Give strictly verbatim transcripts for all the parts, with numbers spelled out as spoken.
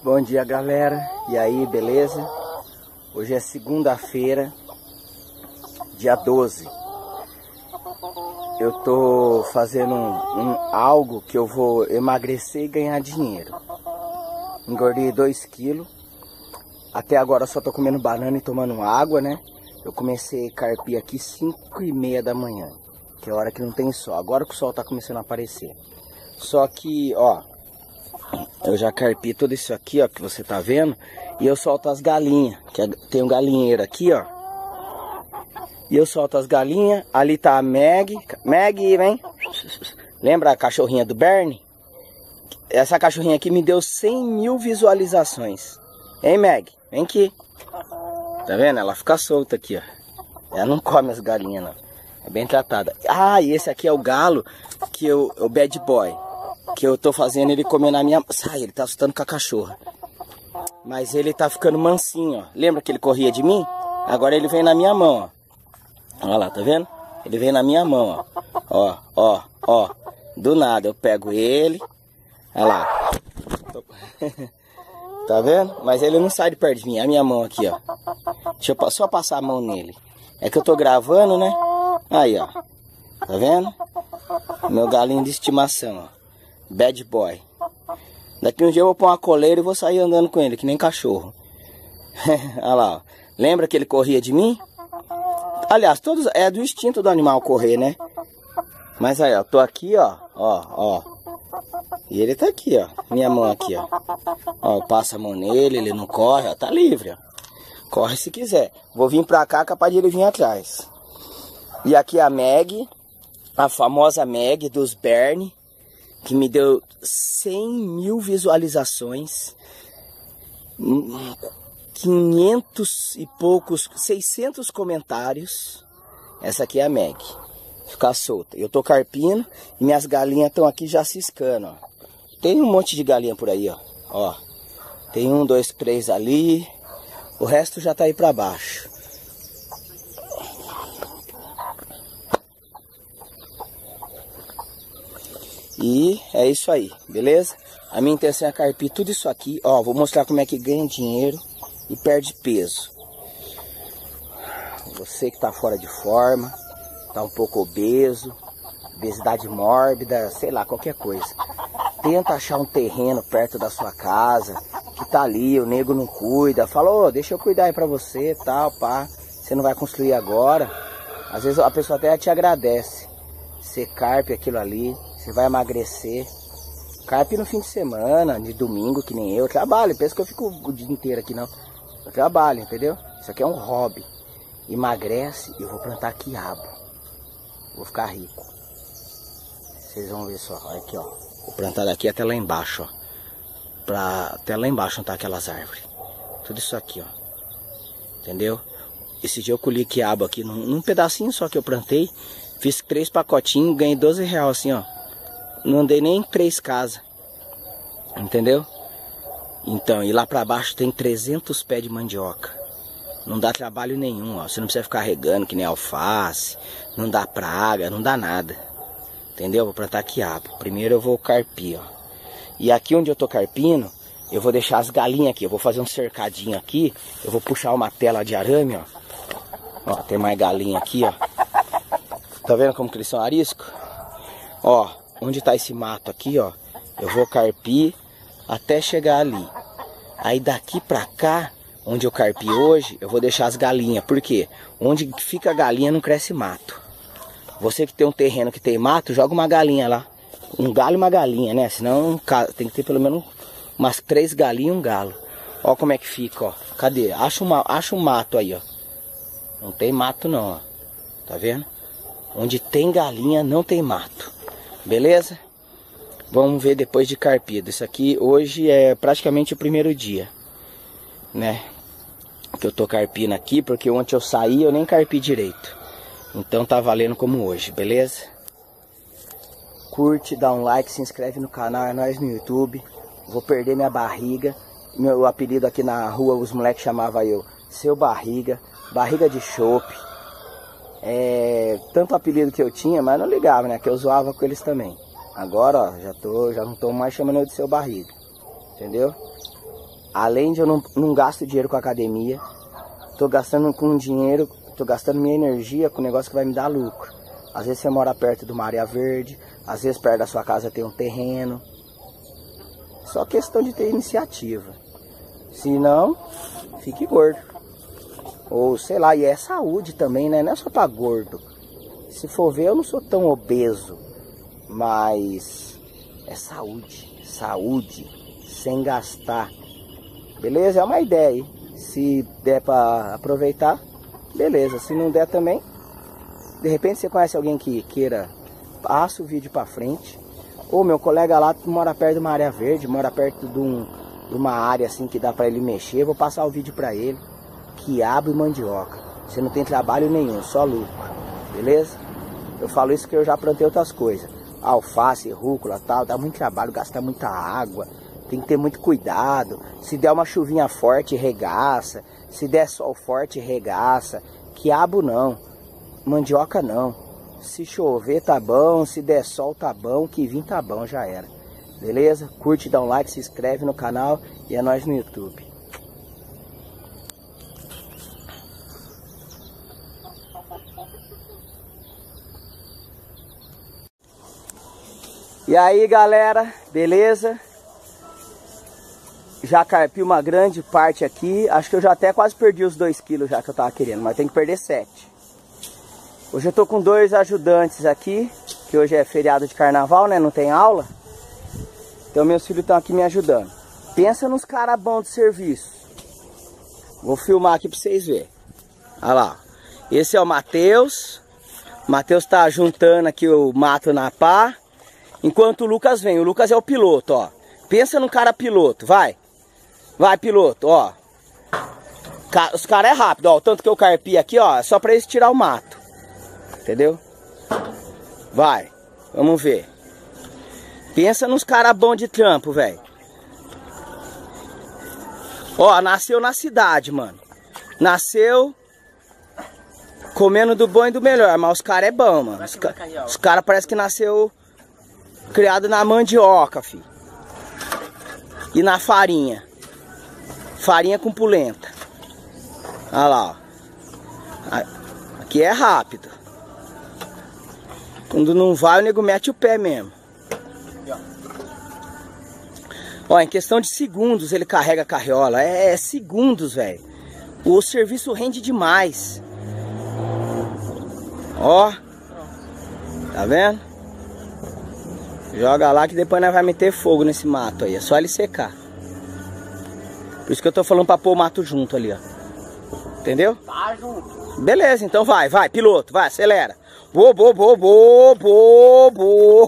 Bom dia, galera. E aí, beleza? Hoje é segunda-feira, dia doze. Eu tô fazendo um, um, algo que eu vou emagrecer e ganhar dinheiro. Engordei dois quilos. Até agora só tô comendo banana e tomando água, né? Eu comecei a carpir aqui cinco e meia da manhã, que é a hora que não tem sol. Agora que o sol tá começando a aparecer. Só que, ó, eu já carpi tudo isso aqui, ó, que você tá vendo. E eu solto as galinhas, que tem um galinheiro aqui, ó. E eu solto as galinhas. Ali tá a Meg. Meg, vem. Lembra a cachorrinha do Bernie? Essa cachorrinha aqui me deu cem mil visualizações. Hein, Meg? Vem aqui. Tá vendo? Ela fica solta aqui, ó. Ela não come as galinhas, não. É bem tratada. Ah, e esse aqui é o galo, que eu, o bad boy. Que eu tô fazendo ele comer na minha... Sai, ele tá assustando com a cachorra. Mas ele tá ficando mansinho, ó. Lembra que ele corria de mim? Agora ele vem na minha mão, ó. Olha lá, tá vendo? Ele vem na minha mão, ó. Ó, ó, ó. Do nada eu pego ele. Olha lá. Tá vendo? Mas ele não sai de perto de mim. É a minha mão aqui, ó. Deixa eu só passar a mão nele. É que eu tô gravando, né? Aí, ó. Tá vendo? Meu galinho de estimação, ó. Bad boy. Daqui um dia eu vou pôr uma coleira e vou sair andando com ele, que nem cachorro. Olha lá, ó. Lembra que ele corria de mim? Aliás, todos é do instinto do animal correr, né? Mas aí, ó, tô aqui, ó. Ó, ó. E ele tá aqui, ó. Minha mão aqui, ó. Ó, eu passo a mão nele, ele não corre, ó. Tá livre, ó. Corre se quiser. Vou vir pra cá, capaz de ele vir atrás. E aqui a Meg, a famosa Meg dos Bernie, que me deu cem mil visualizações, quinhentos e poucos, seiscentos comentários. Essa aqui é a Meg. Ficar solta. Eu tô carpindo e minhas galinhas estão aqui já ciscando, ó. Tem um monte de galinha por aí, ó. Ó. Tem um, dois, três ali. O resto já tá aí pra baixo. E é isso aí, beleza? A minha intenção é carpir tudo isso aqui. Ó, vou mostrar como é que ganha dinheiro e perde peso. Você que tá fora de forma, tá um pouco obeso, obesidade mórbida, sei lá, qualquer coisa. Tenta achar um terreno perto da sua casa, que tá ali, o nego não cuida. Fala, ô, deixa eu cuidar aí pra você, tal, pá. Você não vai construir agora. Às vezes a pessoa até te agradece. Você carpe aquilo ali. Você vai emagrecer. Carpe no fim de semana, de domingo, que nem eu. Eu trabalho, pensa que eu fico o dia inteiro aqui, não. Eu trabalho, entendeu? Isso aqui é um hobby. Emagrece e eu vou plantar quiabo. Vou ficar rico. Vocês vão ver só. Olha aqui, ó. Vou plantar daqui até lá embaixo, ó. Pra... Até lá embaixo não tá aquelas árvores. Tudo isso aqui, ó. Entendeu? Esse dia eu colhi quiabo aqui num, num pedacinho só que eu plantei. Fiz três pacotinhos, ganhei doze reais assim, ó. Não andei nem em três casas. Entendeu? Então, e lá pra baixo tem trezentos pés de mandioca. Não dá trabalho nenhum, ó. Você não precisa ficar regando que nem alface. Não dá praga, não dá nada. Entendeu? Vou plantar quiabo. Primeiro eu vou carpir, ó. E aqui onde eu tô carpindo, eu vou deixar as galinhas aqui. Eu vou fazer um cercadinho aqui. Eu vou puxar uma tela de arame, ó. Ó, tem mais galinha aqui, ó. Tá vendo como que eles são arisco? Ó, onde tá esse mato aqui, ó. Eu vou carpir até chegar ali. Aí daqui pra cá, onde eu carpi hoje, eu vou deixar as galinhas. Por quê? Onde fica a galinha não cresce mato. Você que tem um terreno que tem mato, joga uma galinha lá. Um galo e uma galinha, né? Senão tem que ter pelo menos umas três galinhas e um galo. Ó como é que fica, ó. Cadê? Acha, uma, acha um mato aí, ó. Não tem mato não, ó. Tá vendo? Onde tem galinha não tem mato. Beleza? Vamos ver depois de carpido. Isso aqui hoje é praticamente o primeiro dia, né? Que eu tô carpindo aqui, porque ontem eu saí eu nem carpi direito. Então tá valendo como hoje, beleza? Curte, dá um like, se inscreve no canal, é nóis no YouTube. Vou perder minha barriga. Meu apelido aqui na rua, os moleques chamavam eu Seu Barriga, Barriga de Chope. É, tanto apelido que eu tinha, mas não ligava, né? Que eu zoava com eles também. Agora, ó, já, tô, já não tô mais chamando eu de Seu Barriga. Entendeu? além de eu não, não gasto dinheiro com academia, tô gastando com dinheiro, tô gastando minha energia com um negócio que vai me dar lucro. Às vezes você mora perto de uma área verde, às vezes perto da sua casa tem um terreno. Só questão de ter iniciativa. Se não, fique gordo. Ou sei lá, e é saúde também, né? Não é só pra gordo. Se for ver, eu não sou tão obeso. Mas é saúde. Saúde. Sem gastar. Beleza? É uma ideia aí. Se der pra aproveitar, beleza. Se não der também, de repente você conhece alguém que queira, passa o vídeo pra frente. Ou meu colega lá mora perto de uma área verde, mora perto de, um, de uma área assim que dá pra ele mexer. Vou passar o vídeo pra ele. Quiabo e mandioca. Você não tem trabalho nenhum, só lucro. Beleza? Eu falo isso porque eu já plantei outras coisas. Alface, rúcula, tal, dá muito trabalho, gasta muita água. Tem que ter muito cuidado. Se der uma chuvinha forte, regaça. Se der sol forte, regaça. Quiabo não. Mandioca não. Se chover tá bom, se der sol tá bom, que vir tá bom, já era. Beleza? Curte, dá um like, se inscreve no canal e é nóis no YouTube. E aí galera, beleza? Já carpi uma grande parte aqui. Acho que eu já até quase perdi os dois quilos já que eu tava querendo, mas tem que perder sete. Hoje eu tô com dois ajudantes aqui, que hoje é feriado de carnaval, né? Não tem aula. Então meus filhos estão aqui me ajudando. Pensa nos caras bons de serviço. Vou filmar aqui pra vocês verem. Olha lá. Esse é o Matheus. O Matheus tá juntando aqui o mato na pá. Enquanto o Lucas vem. O Lucas é o piloto, ó. Pensa num cara piloto, vai. Vai, piloto, ó. Os caras é rápido, ó. O tanto que eu carpi aqui, ó. É só pra eles tirar o mato. Entendeu? Vai. Vamos ver. Pensa nos caras bons de trampo, velho. Ó, nasceu na cidade, mano. Nasceu comendo do bom e do melhor. Mas os caras é bom, mano. Os, ca os caras parece que nasceu criado na mandioca, filho. E na farinha. Farinha com polenta. Olha lá, ó. Aqui é rápido. Quando não vai, o nego mete o pé mesmo. Ó, em questão de segundos ele carrega a carriola. É, é segundos, velho. O serviço rende demais. Ó. Tá vendo? Joga lá que depois nós vamos meter fogo nesse mato aí. É só ele secar. Por isso que eu tô falando pra pôr o mato junto ali, ó. Entendeu? Tá junto. Beleza, então vai, vai, piloto, vai, acelera. Bo, bo, bo, bo, bo, bo.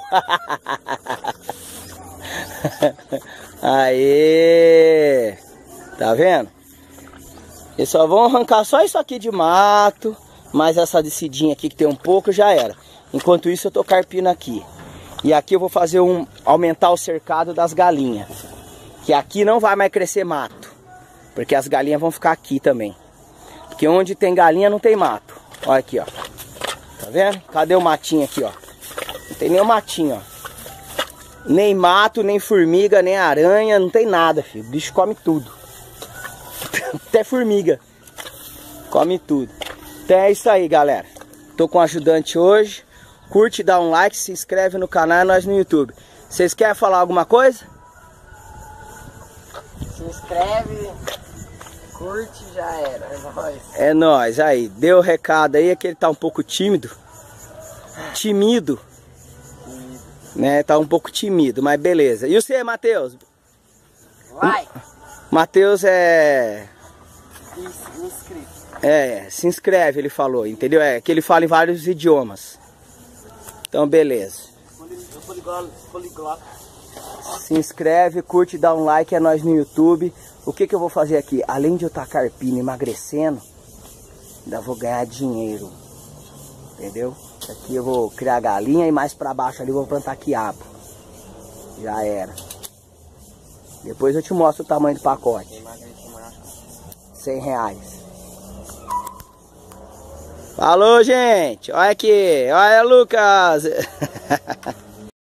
Aê! Tá vendo? Eles só vão arrancar só isso aqui de mato. Mais essa descidinha aqui que tem um pouco, já era. Enquanto isso eu tô carpindo aqui. E aqui eu vou fazer um... aumentar o cercado das galinhas. Que aqui não vai mais crescer mato. Porque as galinhas vão ficar aqui também. Porque onde tem galinha não tem mato. Olha aqui, ó. Tá vendo? Cadê o matinho aqui, ó? Não tem nem o matinho, ó. Nem mato, nem formiga, nem aranha. Não tem nada, filho. O bicho come tudo. Até formiga. Come tudo. Então é isso aí, galera. Tô com um ajudante hoje. Curte, dá um like, se inscreve no canal e nós no YouTube. Vocês querem falar alguma coisa? Se inscreve, curte, já era. É nóis. É nóis. Aí, deu o recado aí, é que ele tá um pouco tímido. Timido. Tímido. Né? Tá um pouco tímido, mas beleza. E você, Matheus? Vai. Matheus é... Inscrito. É, se inscreve, ele falou, entendeu? É que ele fala em vários idiomas. Então, beleza. Poliglota. Se inscreve, curte, dá um like, é nós no YouTube. O que que eu vou fazer aqui? Além de eu estar carpindo e emagrecendo, ainda vou ganhar dinheiro. Entendeu? Aqui eu vou criar galinha e mais pra baixo ali eu vou plantar quiabo. Já era. Depois eu te mostro o tamanho do pacote. cem reais. Falou, gente. Olha aqui. Olha, Lucas.